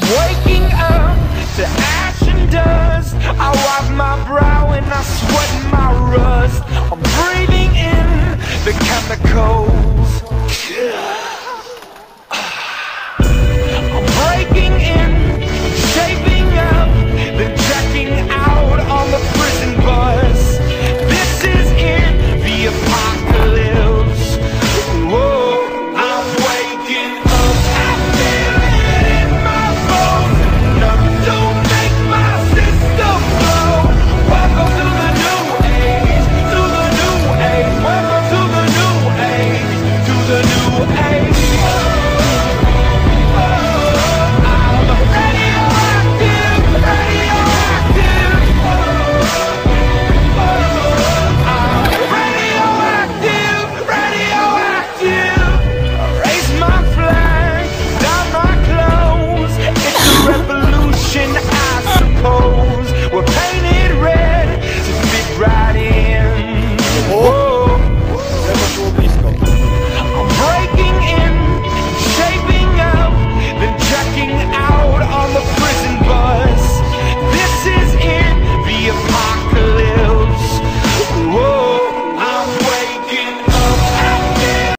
waking up to ash and dust. I wipe my brow and I sweat my rust. I'm breathing in the chemicals.